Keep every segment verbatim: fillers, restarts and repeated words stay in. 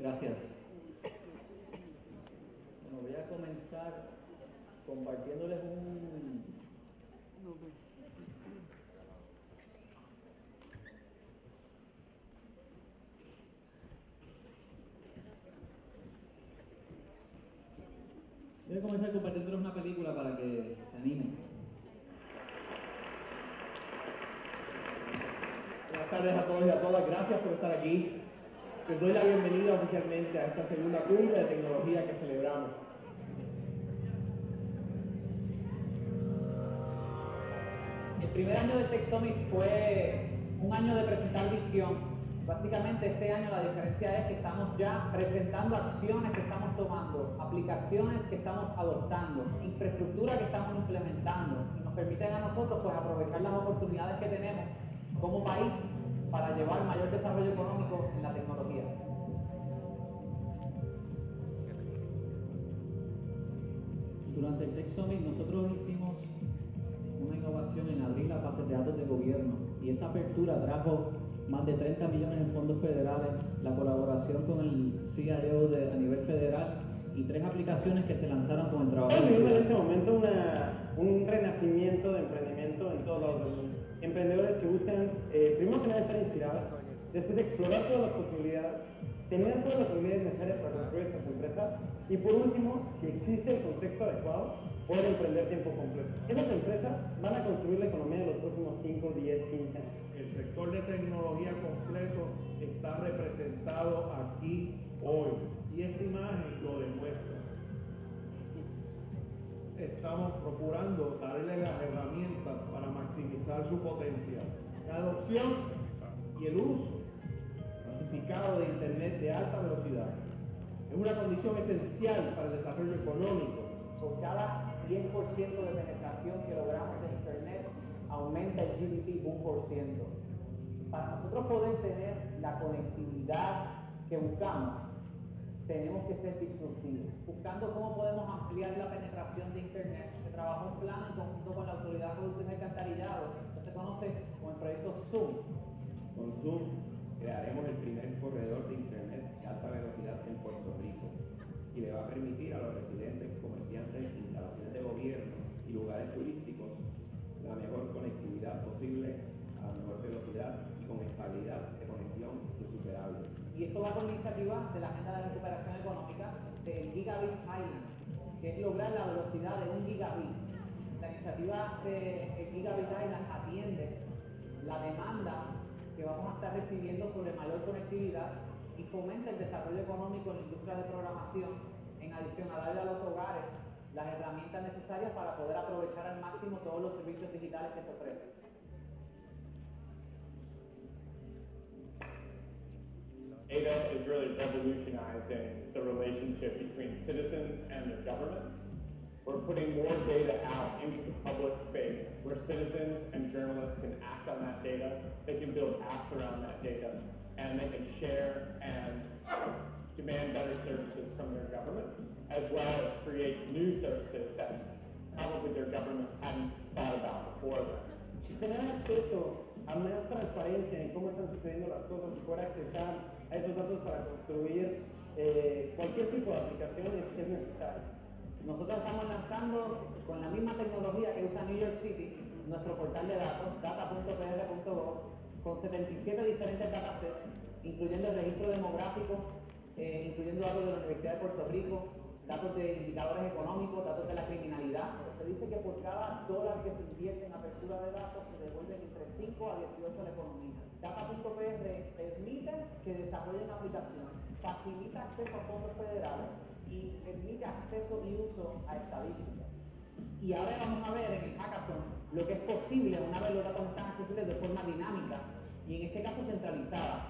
Gracias. Bueno, voy a comenzar compartiéndoles un... Voy a comenzar compartiéndoles una película para que se animen. Buenas tardes a todos y a todas, gracias por estar aquí. Les doy la bienvenida oficialmente a esta segunda cumbre de tecnología que celebramos. El primer año del Tech Summit fue un año de presentar visión. Básicamente este año la diferencia es que estamos ya presentando acciones que estamos tomando, aplicaciones que estamos adoptando, infraestructura que estamos implementando y nos permiten a nosotros pues aprovechar las oportunidades que tenemos como país para llevar mayor desarrollo económico en la tecnología. Durante el Tech Summit nosotros hicimos una innovación en abrir las bases de datos de gobierno y esa apertura trajo más de treinta millones en fondos federales, la colaboración con el C I O de, a nivel federal y tres aplicaciones que se lanzaron con el trabajo. Estamos viviendo en este momento una, un renacimiento de emprendimiento en todos lados del mundo. Emprendedores que buscan, eh, primero que nada, estar inspirados, después explorar todas las posibilidades, tener todas las habilidades necesarias para construir estas empresas y por último, si existe el contexto adecuado, poder emprender tiempo completo. Esas empresas van a construir la economía de los próximos cinco, diez, quince años. El sector de tecnología completo está representado aquí hoy y esta imagen lo demuestra. Estamos procurando darle las herramientas para maximizar su potencial. La adopción y el uso masificado de Internet de alta velocidad es una condición esencial para el desarrollo económico. Por cada diez por ciento de penetración que logramos de Internet, aumenta el G D P un por ciento. Para nosotros poder tener la conectividad que buscamos, tenemos que ser disruptivos, buscando cómo podemos ampliar la penetración de Internet. Se trabajó un plan en conjunto con la Autoridad de Productos de Alcantarillado, que se conoce como el proyecto Zoom. Con Zoom crearemos el primer corredor de Internet de alta velocidad en Puerto Rico y le va a permitir a los residentes, comerciantes, instalaciones de gobierno y lugares turísticos la mejor conectividad posible a la mejor velocidad y con estabilidad de conexión insuperable. Y esto va con iniciativa de la Agenda de Recuperación Económica del Gigabit Island, que es lograr la velocidad de un gigabit. La iniciativa de Gigabit Island atiende la demanda que vamos a estar recibiendo sobre mayor conectividad y fomenta el desarrollo económico en la industria de programación, en adición a darle a los hogares las herramientas necesarias para poder aprovechar al máximo todos los servicios digitales que se ofrecen. A D A is really revolutionizing the relationship between citizens and their government. We're putting more data out into the public space where citizens and journalists can act on that data. They can build apps around that data, and they can share and demand better services from their government, as well as create new services that probably their governments hadn't thought about before them. Tener acceso a más transparencia en cómo están sucediendo las cosas y poder accesar a esos datos para construir eh, cualquier tipo de aplicación es, es necesario. Nosotros estamos lanzando con la misma tecnología que usa New York City, nuestro portal de datos, data punto p r punto gov, con setenta y siete diferentes datasets, incluyendo el registro demográfico, eh, incluyendo datos de la Universidad de Puerto Rico, datos de indicadores económicos, datos de la criminalidad. Se dice que por cada dólar que se invierte en apertura de datos se devuelven entre cinco a dieciocho a la economía. data punto p r permite que desarrollen aplicaciones, facilita acceso a fondos federales y permite acceso y uso a estadísticas. Y ahora vamos a ver en el hackathon lo que es posible una vez los datos están accesibles de forma dinámica y en este caso centralizada.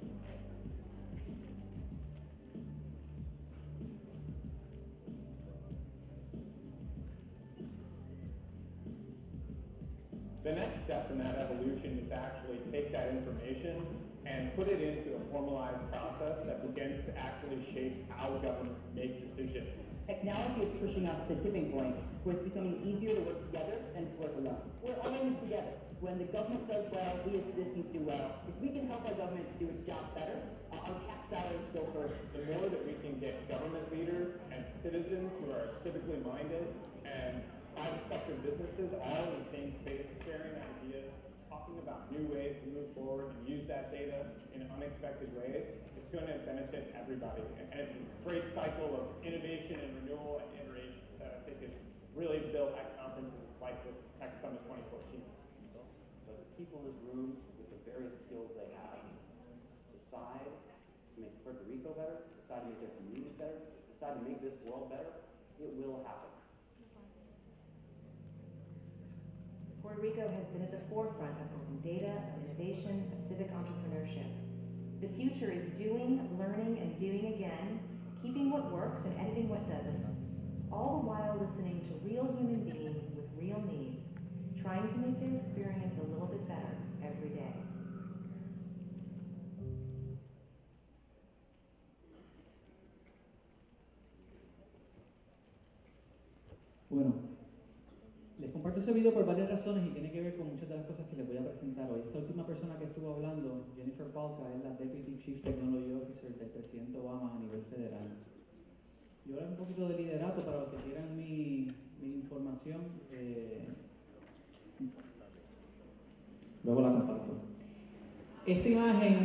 The next step in that evolution is to actually take that information and put it into a formalized process that begins to actually shape how governments make decisions. Technology is pushing us to a tipping point where it's becoming easier to work together than to work alone. We're all in this together. when the government does well, we as citizens do well. If we can help our government do its job better, uh, our tax dollars go further. The more that we can get government leaders and citizens who are civically minded and private sector businesses all in the same space, sharing ideas, talking about new ways to move forward and use that data in unexpected ways, it's going to benefit everybody. And it's this great cycle of innovation and renewal and iteration that I think is really built at conferences like this Tech Summit twenty fourteen. But the people in this room, with the various skills they have, decide to make Puerto Rico better, decide to make their communities better, decide to make this world better, it will happen. Puerto Rico has been at the forefront of open data, of innovation, of civic entrepreneurship. The future is doing, learning, and doing again, keeping what works and editing what doesn't, all the while listening to real human beings with real needs, trying to make their experience a little bit better every day. Bueno, les comparto ese video por varias razones y tiene que ver con muchas de las cosas que les voy a presentar hoy. Esta última persona que estuvo hablando, Jennifer Palka, es la Deputy Chief Technology Officer del presidente Obama a nivel federal. Yo voy a hablar un poquito de liderato para los que quieran mi, mi información. Eh, luego la comparto. Esta imagen,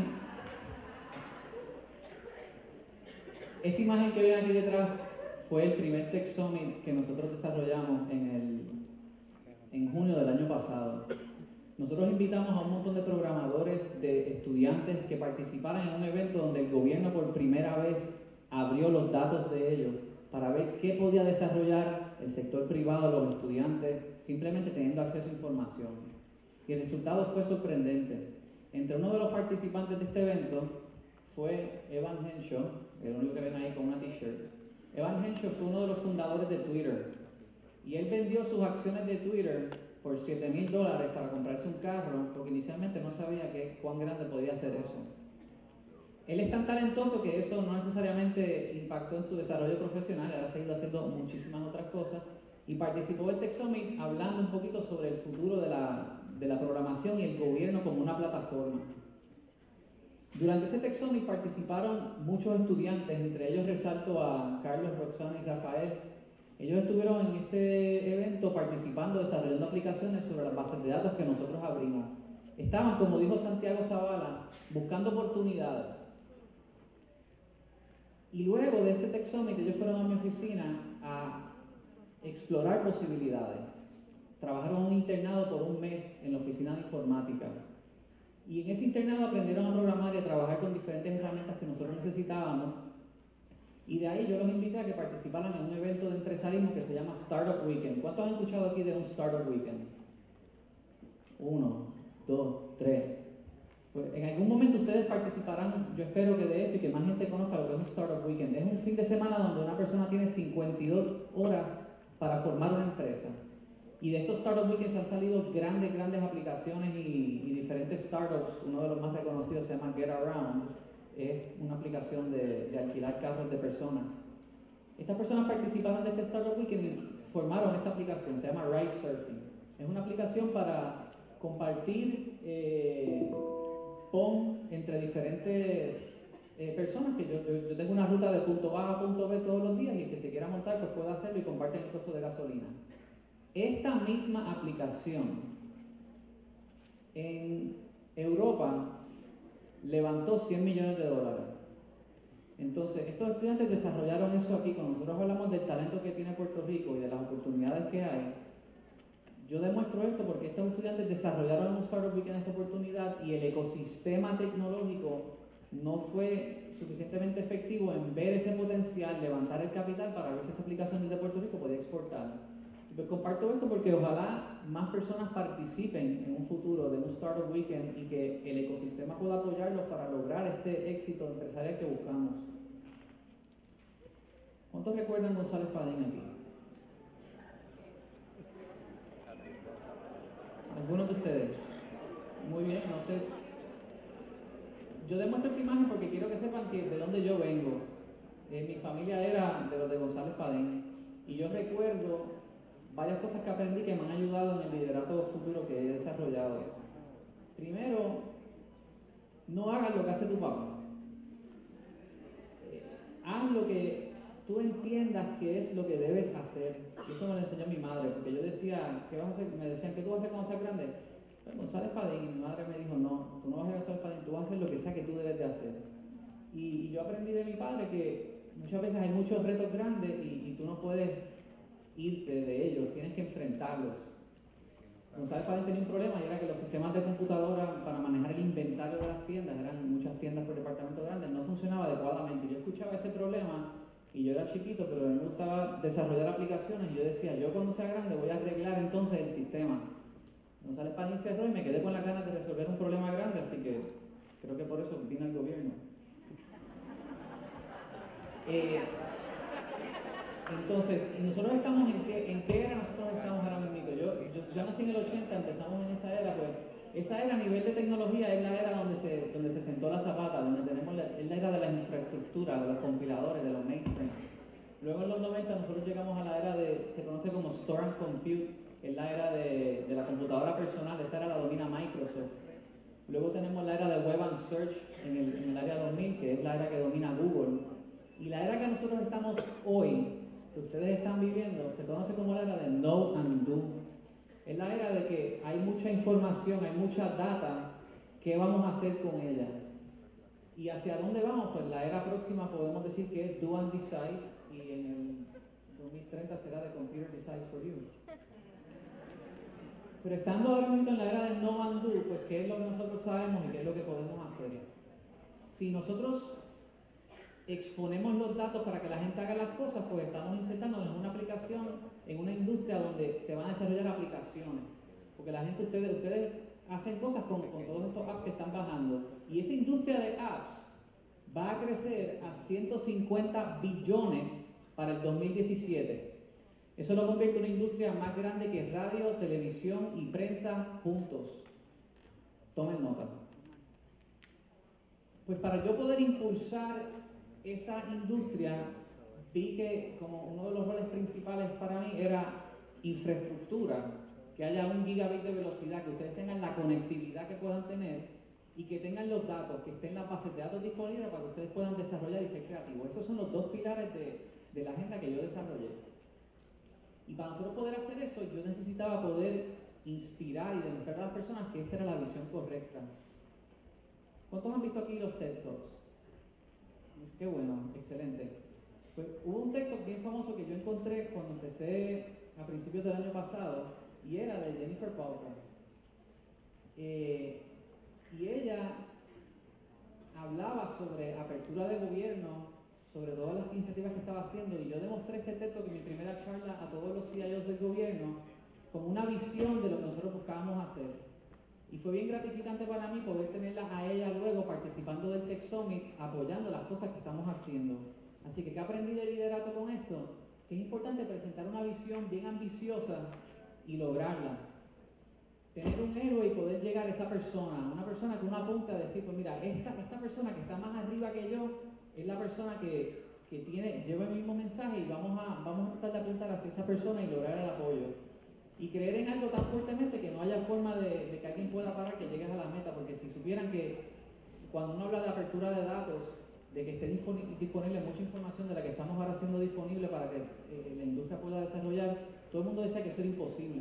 esta imagen que ven aquí detrás fue el primer Tech Summit que nosotros desarrollamos en, el, en junio del año pasado. Nosotros invitamos a un montón de programadores, de estudiantes que participaran en un evento donde el gobierno por primera vez abrió los datos de ellos para ver qué podía desarrollar el sector privado, los estudiantes, simplemente teniendo acceso a información. Y el resultado fue sorprendente. Entre uno de los participantes de este evento fue Evan Henshaw, el único que ven ahí con una t-shirt. Evan Henshaw fue uno de los fundadores de Twitter y él vendió sus acciones de Twitter por siete mil dólares para comprarse un carro porque inicialmente no sabía que, cuán grande podía ser eso. Él es tan talentoso que eso no necesariamente impactó en su desarrollo profesional, él ha seguido haciendo muchísimas otras cosas y participó del Tech Summit hablando un poquito sobre el futuro de la, de la programación y el gobierno como una plataforma. Durante ese Tech Summit participaron muchos estudiantes, entre ellos resalto a Carlos, Roxana y Rafael. Ellos estuvieron en este evento participando, desarrollando aplicaciones sobre las bases de datos que nosotros abrimos. Estaban, como dijo Santiago Zavala, buscando oportunidades. Y luego de ese Tech Summit, ellos fueron a mi oficina a explorar posibilidades. Trabajaron en un internado por un mes en la oficina de informática. Y en ese internado aprendieron a programar y a trabajar con diferentes herramientas que nosotros necesitábamos. Y de ahí yo los invité a que participaran en un evento de empresarismo que se llama Startup Weekend. ¿Cuántos han escuchado aquí de un Startup Weekend? Uno, dos, tres. Pues en algún momento ustedes participarán, yo espero que de esto y que más gente conozca lo que es un Startup Weekend. Es un fin de semana donde una persona tiene cincuenta y dos horas para formar una empresa. Y de estos Startup Weekends han salido grandes, grandes aplicaciones y, y diferentes startups. Uno de los más reconocidos se llama Get Around. Es una aplicación de, de alquilar carros de personas. Estas personas participaron de este Startup Weekend y formaron esta aplicación. Se llama Ride Surfing. Es una aplicación para compartir eh, P O M entre diferentes eh, personas. Que yo, yo, yo tengo una ruta de punto A a punto B todos los días y el que se quiera montar pues puede hacerlo y comparten el costo de gasolina. Esta misma aplicación en Europa levantó cien millones de dólares. Entonces, estos estudiantes desarrollaron eso aquí. Cuando nosotros hablamos del talento que tiene Puerto Rico y de las oportunidades que hay, yo demuestro esto porque estos estudiantes desarrollaron un Startup Weekend esta oportunidad y el ecosistema tecnológico no fue suficientemente efectivo en ver ese potencial, levantar el capital para ver si esa aplicación de Puerto Rico podía exportar. Pues comparto esto porque ojalá más personas participen en un futuro de un Startup Weekend y que el ecosistema pueda apoyarlos para lograr este éxito empresarial que buscamos. ¿Cuántos recuerdan González Padín aquí? ¿Algunos de ustedes? Muy bien, no sé. Yo demuestro esta imagen porque quiero que sepan que de dónde yo vengo. Eh, mi familia era de los de González Padín y yo recuerdo varias cosas que aprendí que me han ayudado en el liderato futuro que he desarrollado. Primero, no hagas lo que hace tu papá. Eh, haz lo que tú entiendas que es lo que debes hacer. Y eso me lo enseñó mi madre, porque yo decía, ¿qué vas a hacer? Me decían, ¿qué tú vas a hacer cuando seas grande? Pues González Padín, y mi madre me dijo, no, tú no vas a ser González Padín, tú vas a hacer lo que sea que tú debes de hacer. Y, y yo aprendí de mi padre que muchas veces hay muchos retos grandes y, y tú no puedes irte de ellos, tienes que enfrentarlos. González Padín tenía un problema y era que los sistemas de computadora para manejar el inventario de las tiendas, eran muchas tiendas por departamento grande, no funcionaba adecuadamente. Yo escuchaba ese problema y yo era chiquito, pero a mí me gustaba desarrollar aplicaciones y yo decía, yo cuando sea grande voy a arreglar entonces el sistema. González Padín cerró y me quedé con las ganas de resolver un problema grande, así que creo que por eso vine al gobierno. Eh, entonces, nosotros estamos en qué, en qué era nosotros estamos ahora mismo. Yo, yo, yo nací en el ochenta, empezamos en esa era, pues esa era a nivel de tecnología es la era donde se, donde se sentó la zapata, donde tenemos la, es la era de la infraestructura, de los compiladores, de los mainframes. Luego en los noventa nosotros llegamos a la era de, se conoce como Store and Compute, es la era de, de la computadora personal, esa era la domina Microsoft. Luego tenemos la era de Web and Search en el, en el área dos mil, que es la era que domina Google. Y la era que nosotros estamos hoy, que ustedes están viviendo, se conoce como la era de Know and Do. Es la era de que hay mucha información, hay mucha data, ¿qué vamos a hacer con ella? ¿Y hacia dónde vamos? Pues la era próxima podemos decir que es Do and Decide, y en el dos mil treinta será de Computer Decides for You. Pero estando ahora mismo en la era de Know and Do, pues ¿qué es lo que nosotros sabemos y qué es lo que podemos hacer? Si nosotros exponemos los datos para que la gente haga las cosas, pues estamos insertándonos en una aplicación, en una industria donde se van a desarrollar aplicaciones. Porque la gente, ustedes, ustedes hacen cosas con, con todos estos apps que están bajando. Y esa industria de apps va a crecer a ciento cincuenta billones para el dos mil diecisiete. Eso lo convierte en una industria más grande que radio, televisión y prensa juntos. Tomen nota. Pues para yo poder impulsar esa industria, vi que como uno de los roles principales para mí era infraestructura, que haya un gigabit de velocidad, que ustedes tengan la conectividad que puedan tener y que tengan los datos, que estén las bases de datos disponibles para que ustedes puedan desarrollar y ser creativos. Esos son los dos pilares de, de la agenda que yo desarrollé. Y para nosotros poder hacer eso, yo necesitaba poder inspirar y demostrar a las personas que esta era la visión correcta. ¿Cuántos han visto aquí los TED Talks? Qué bueno, excelente. Pues hubo un TED Talk bien famoso que yo encontré cuando empecé a principios del año pasado y era de Jennifer Pauca. Eh, y ella hablaba sobre apertura de gobierno, sobre todas las iniciativas que estaba haciendo, y yo demostré este TED Talk en mi primera charla a todos los C I Os del gobierno como una visión de lo que nosotros buscábamos hacer. Y fue bien gratificante para mí poder tenerla a ella luego participando del Tech Summit, apoyando las cosas que estamos haciendo. Así que, ¿qué aprendí de liderato con esto? Que es importante presentar una visión bien ambiciosa y lograrla. Tener un héroe y poder llegar a esa persona, una persona que uno apunta a decir, pues mira, esta, esta persona que está más arriba que yo es la persona que, que tiene, lleva el mismo mensaje y vamos a, vamos a tratar de apuntar hacia esa persona y lograr el apoyo. Y creer en algo tan fuertemente que no haya forma de, de que alguien pueda parar que llegues a la meta, porque si supieran que cuando uno habla de apertura de datos, de que esté disponible mucha información de la que estamos ahora haciendo disponible para que eh, la industria pueda desarrollar, todo el mundo decía que eso era imposible.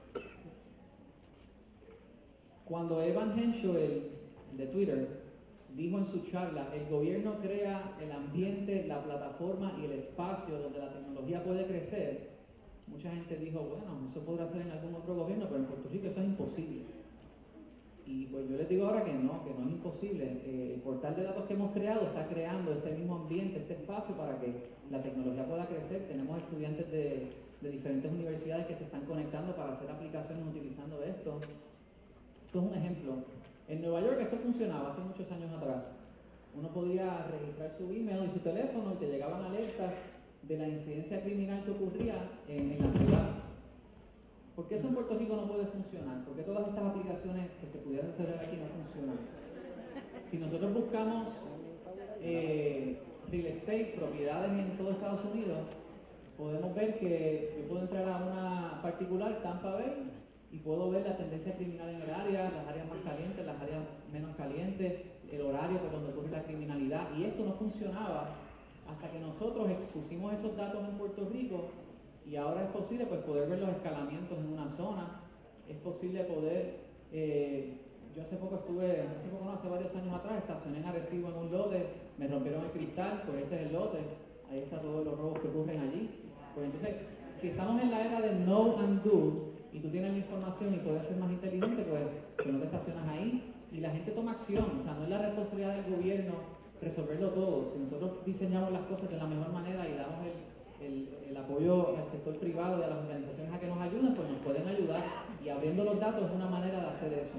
Cuando Evan Henshaw, el de Twitter, dijo en su charla, el gobierno crea el ambiente, la plataforma y el espacio donde la tecnología puede crecer, mucha gente dijo, bueno, eso podrá ser en algún otro gobierno, pero en Puerto Rico eso es imposible. Y pues yo les digo ahora que no, que no es imposible. Eh, el portal de datos que hemos creado está creando este mismo ambiente, este espacio para que la tecnología pueda crecer. Tenemos estudiantes de, de diferentes universidades que se están conectando para hacer aplicaciones utilizando esto. Esto es un ejemplo. En Nueva York esto funcionaba hace muchos años atrás. Uno podía registrar su email y su teléfono y te llegaban alertas de la incidencia criminal que ocurría en, en la ciudad. ¿Por qué eso en Puerto Rico no puede funcionar? ¿Por qué todas estas aplicaciones que se pudieran hacer aquí no funcionan? Si nosotros buscamos eh, real estate, propiedades en todo Estados Unidos, podemos ver que yo puedo entrar a una particular, Tampa Bay, y puedo ver la tendencia criminal en el área, las áreas más calientes, las áreas menos calientes, el horario por donde ocurre la criminalidad. Y esto no funcionaba hasta que nosotros expusimos esos datos en Puerto Rico, y ahora es posible pues poder ver los escalamientos en una zona, es posible poder, eh, yo hace poco estuve, hace poco no, hace varios años atrás, estacioné en Arecibo en un lote, me rompieron el cristal, pues ese es el lote, ahí están todos los robos que ocurren allí. Pues entonces, si estamos en la era de know and do, y tú tienes la información y puedes ser más inteligente, pues que no te estacionas ahí, y la gente toma acción. O sea, no es la responsabilidad del gobierno resolverlo todo. Si nosotros diseñamos las cosas de la mejor manera y damos el, el, el apoyo al sector privado y a las organizaciones a que nos ayuden, pues nos pueden ayudar, y abriendo los datos es una manera de hacer eso.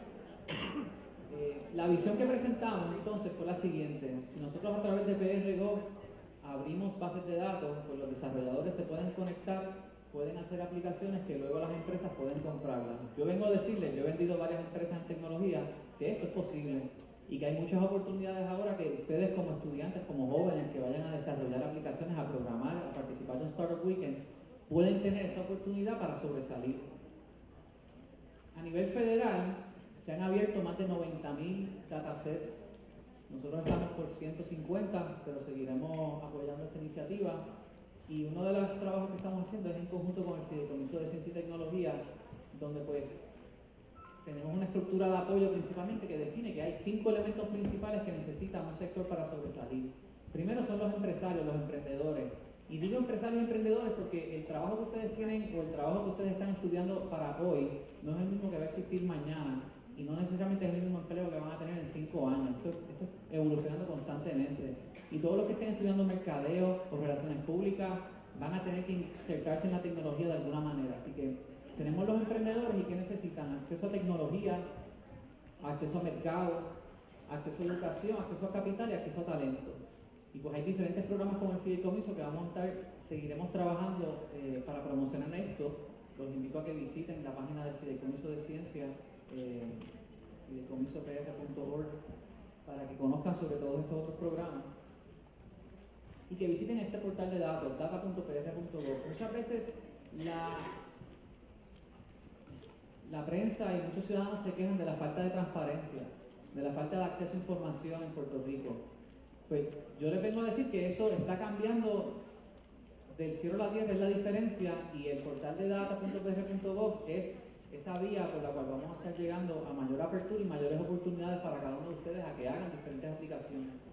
Eh, la visión que presentamos entonces fue la siguiente: si nosotros a través de P R Gov abrimos bases de datos, pues los desarrolladores se pueden conectar, pueden hacer aplicaciones que luego las empresas pueden comprarlas. Yo vengo a decirles, yo he vendido varias empresas en tecnología, que esto es posible y que hay muchas oportunidades ahora que ustedes como estudiantes, como jóvenes que vayan a desarrollar aplicaciones, a programar, a participar en Startup Weekend, pueden tener esa oportunidad para sobresalir. A nivel federal se han abierto más de noventa mil datasets. Nosotros estamos por ciento cincuenta, pero seguiremos apoyando esta iniciativa. Y uno de los trabajos que estamos haciendo es en conjunto con el Fideicomiso de Ciencia y Tecnología, donde pues tenemos una estructura de apoyo principalmente que define que hay cinco elementos principales que necesita un sector para sobresalir. Primero son los empresarios, los emprendedores. Y digo empresarios y emprendedores porque el trabajo que ustedes tienen o el trabajo que ustedes están estudiando para hoy no es el mismo que va a existir mañana, y no necesariamente es el mismo empleo que van a tener en cinco años. Esto, esto es evolucionando constantemente. Y todos los que estén estudiando mercadeo o relaciones públicas van a tener que insertarse en la tecnología de alguna manera. Así que tenemos los emprendedores, y ¿qué necesitan? Acceso a tecnología, acceso a mercado, acceso a educación, acceso a capital y acceso a talento. Y pues hay diferentes programas como el Fideicomiso que vamos a estar, seguiremos trabajando eh, para promocionar esto. Los invito a que visiten la página del Fideicomiso de Ciencia, eh, fideicomiso p r punto org, para que conozcan sobre todos estos otros programas, y que visiten este portal de datos, data punto p r punto gov. Muchas veces la, la prensa y muchos ciudadanos se quejan de la falta de transparencia, de la falta de acceso a información en Puerto Rico. Pues yo les vengo a decir que eso está cambiando del cielo a la tierra, es la diferencia, y el portal de data punto p r punto gov es esa vía por la cual vamos a estar llegando a mayor apertura y mayores oportunidades para cada uno de ustedes a que hagan diferentes aplicaciones.